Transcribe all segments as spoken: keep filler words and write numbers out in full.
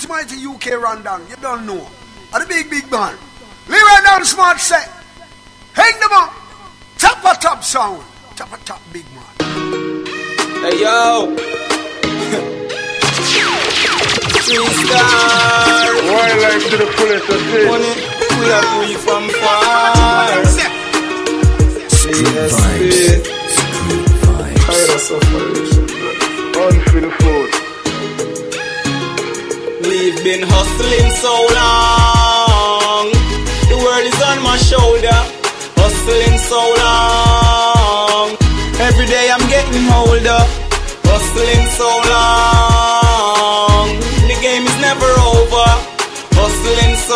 Roots Mighty U K rundown, you don't know. Are the big, big man. Leroy down smart set. Hang them up. Top a top sound. Top a top big man. Hey yo. Three star. Wildlife to the fullest of it. Money, we are free from far. Street vibes. Street vibes. Unfilled food. We've been hustling so long. The world is on my shoulder. Hustling so long. Every day I'm getting older. Hustling so long. The game is never over. Hustling so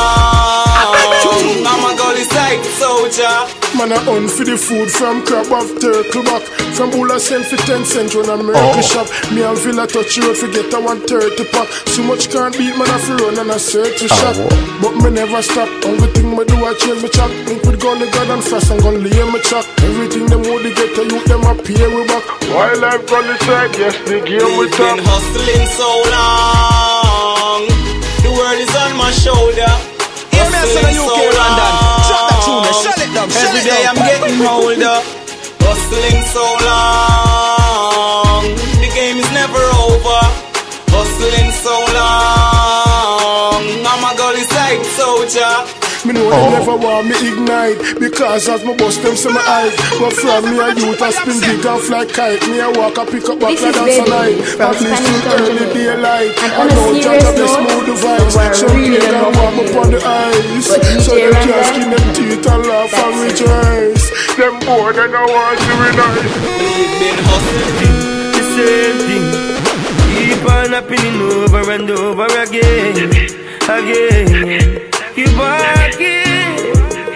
long. I'm a gully side soldier. Man I hunt for the food from crab of turtle back. From Bula send for ten cents when I'm Mercury shop. Me and Villa touch road for get a one thirty pack. So much can't beat man I fi run and I search to shot. But me never stop. Only thing me do I change me chop. Think with gun the god and fast and gun lay me chop. Everything them would get to you them a pay we back. Wildlife gully side, yes the game we We've top. been hustling so long. The world is on my shoulder. Hustling so long. Every day I'm getting older. Hustling so long. The game is never over. Hustling so long. I'm a gully side soldier. Me know they never want me ignite. Because as my bust them see my eyes. But from me a youth I spin big and fly kite. Me a walk a pick up back like dance a night. At least till early daylight. I know Jack a best smooth device. Some play and warm up on the ice. So them can't skin them teeth and laugh and rejoice. Them bored and I want to be nice. We've been hustling. The same thing. Keep on happening over and over again. Again. Keep walking.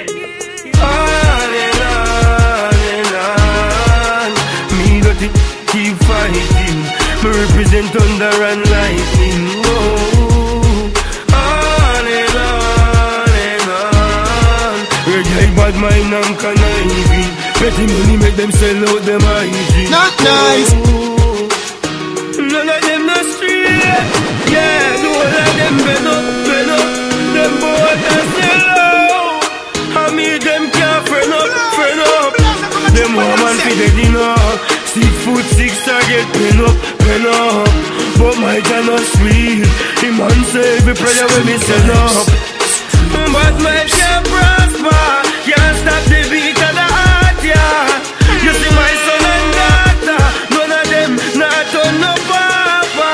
On and on and on. Me got it, keep fighting. Me represent thunder and lightning. Oh, on and on and on. Red eye, bad mind and conniving. Betting money make them sell out them hygiene. Not nice. Oh, none of them no straight. Yeah, no one of them bend up, bend up. Them boys are still low. I mean them can't friend up, friend up. Them woman fi dead enough. Six foot six target, pen up, pen up. But my God not sweet. The man say every prayer when me send up. But my can't prosper. Can't stop the beat of the heart, yeah. You see my son and daughter. None of them not turn no papa.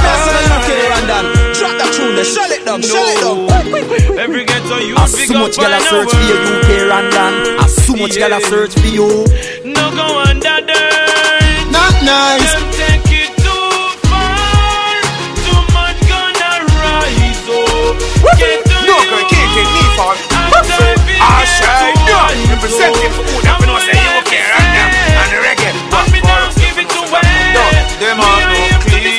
Drop that tune, shut it down, shut it down. Every ghetto you As so much gyal a search for you, U K Randan. As so much gyal a search for you. No go under dirt. Not nice. Them take it too far. Too much gonna rise up. Get to No, you. girl, can't take me for it. I shall do. Representing for who them know say U K Randan and the reggae. I'm in now, give it to way. No, them are no clean.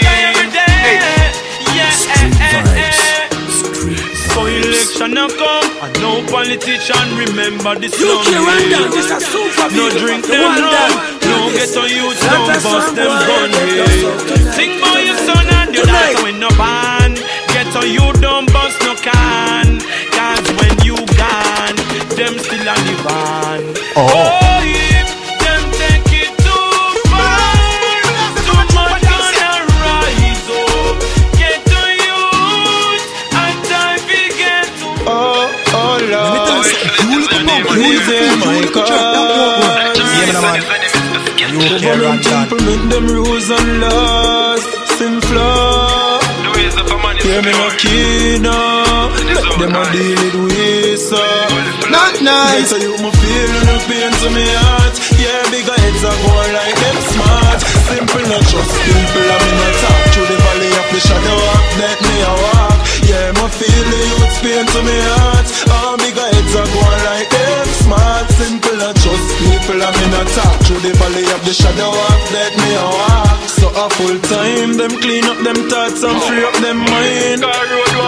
So election now come, and no politician remember this U long K Randan, way. this a super No video. drink The them one rum, that- no get on youth, Let no us bust some them boy, gun let us way. some tonight. Sing for your son and your Tonight. daughter when no ban. Get on you, don't bust no can. Cause when you gone, them still on the van. Oh, if them take it too far, too much gonna rise up. Get to youth, and time we get to Oh, oh Lord. Who's in my car? Government implement them rules and laws. Simple. Yeah, me no kid now. Let them a deal it with, so. Not nice. So you me feel no pain to me heart. Yeah, bigger heads are going like them smart. Simple, not trust people. I mean, not talk through the valley of the shadow of that me a walk. Yeah, me feel the youth pain to me heart. All bigger heads are going like them smart. Simple, not trust people. I mean, not talk through the valley of the shadow of that me a walk. So a full time, them clean up them thoughts and free up them mind. Car road one fix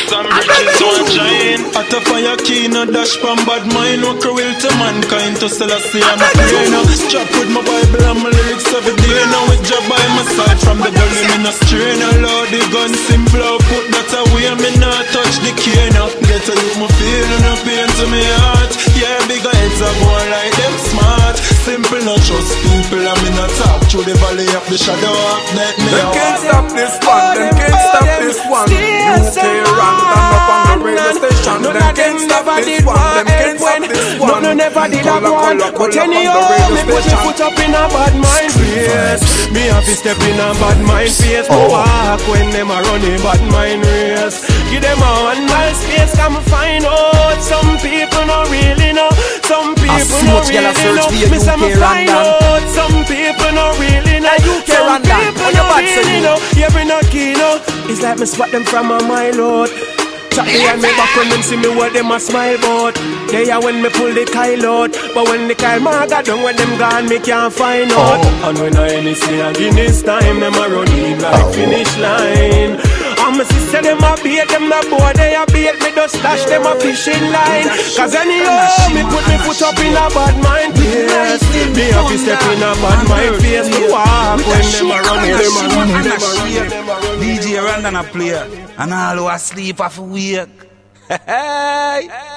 some bridges on giant. At a fire key, no dash from bad mind. Work a will to mankind to sell a see I'm a trainer. Strap with my Bible and my lyrics every day. Now with job by my side from the gully, me no strainer. Lord, the gun simple, put that away, me not touch the key now. Get a you, my feeling no pain to me heart. Yeah, bigger heads are going like them smart. Simple, not trust people, I'm in a talk through the valley of the shadow of death. They can't stop this one, they can't stop this one. U K random up on the radio station. They can't stop this one, they can't stop this one. No, no, never did that one. But anyhow, me put your foot up in a bad mind face. Me have to step in a bad mind face. Go walk when them a running bad mind race. Give them a one mile space, come find out. Some people not really know. Some people not really know. Me say me find out. Some people not really know. Some people not really know. Yeah, we not keen out. It's like me spot them from a mile out. Chat behind me back when them see me what them a smile about. They are when me pull the Kyle out. But when the Kyle maga down when them gone me can't find out. Oh. And when I any say again this time them a run in like oh. finish line. And my sister them a bait them the boy they a bait me just stash them a fishing line. Cause anyhow me put me foot up in a bad mind place. Me have to step in a bad mind face to walk when them a run in them a run in them a run. D J Random a player and all who asleep have to wake. Hey.